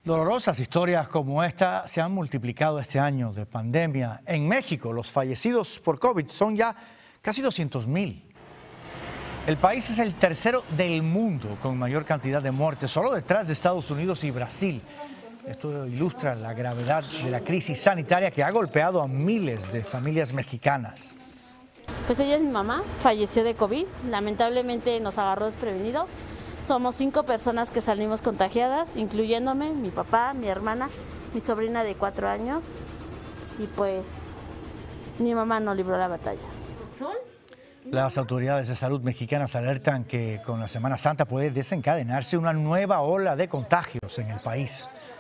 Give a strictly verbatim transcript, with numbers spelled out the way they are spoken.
Dolorosas historias como esta se han multiplicado este año de pandemia. En México, los fallecidos por COVID son ya casi doscientos mil. El país es el tercero del mundo con mayor cantidad de muertes, solo detrás de Estados Unidos y Brasil. Esto ilustra la gravedad de la crisis sanitaria que ha golpeado a miles de familias mexicanas. Pues ella es mi mamá, falleció de COVID, lamentablemente nos agarró desprevenido. Somos cinco personas que salimos contagiadas, incluyéndome, mi papá, mi hermana, mi sobrina de cuatro años, y pues mi mamá no libró la batalla. Las autoridades de salud mexicanas alertan que con la Semana Santa puede desencadenarse una nueva ola de contagios en el país.